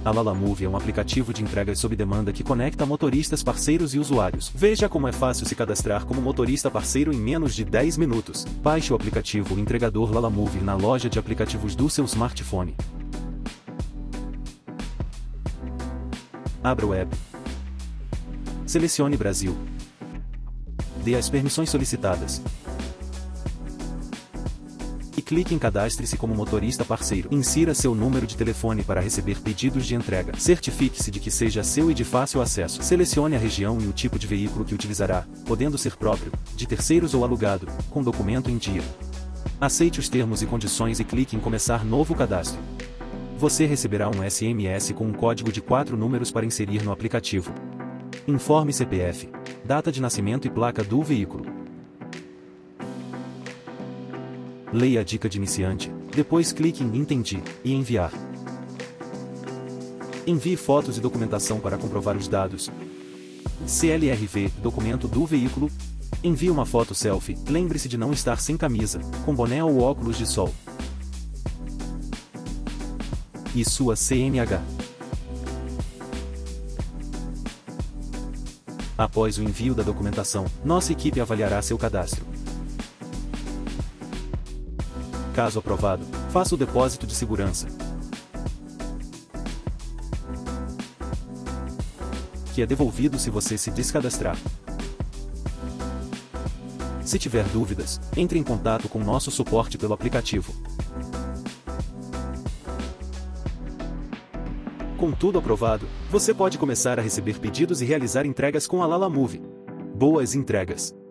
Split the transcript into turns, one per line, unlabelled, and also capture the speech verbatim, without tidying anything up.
A Lalamove é um aplicativo de entregas sob demanda que conecta motoristas parceiros e usuários. Veja como é fácil se cadastrar como motorista parceiro em menos de dez minutos. Baixe o aplicativo entregador Lalamove na loja de aplicativos do seu smartphone. Abra o app. Selecione Brasil. Dê as permissões solicitadas. E clique em Cadastre-se como motorista parceiro. Insira seu número de telefone para receber pedidos de entrega. Certifique-se de que seja seu e de fácil acesso. Selecione a região e o tipo de veículo que utilizará, podendo ser próprio, de terceiros ou alugado, com documento em dia. Aceite os termos e condições e clique em Começar novo cadastro. Você receberá um S M S com um código de quatro números para inserir no aplicativo. Informe C P F, data de nascimento e placa do veículo. Leia a dica de iniciante, depois clique em Entendi e Enviar. Envie fotos e documentação para comprovar os dados. C L R V, documento do veículo. Envie uma foto selfie, lembre-se de não estar sem camisa, com boné ou óculos de sol. E sua C N H. Após o envio da documentação, nossa equipe avaliará seu cadastro. Caso aprovado, faça o depósito de segurança, que é devolvido se você se descadastrar. Se tiver dúvidas, entre em contato com nosso suporte pelo aplicativo. Com tudo aprovado, você pode começar a receber pedidos e realizar entregas com a Lalamove. Boas entregas!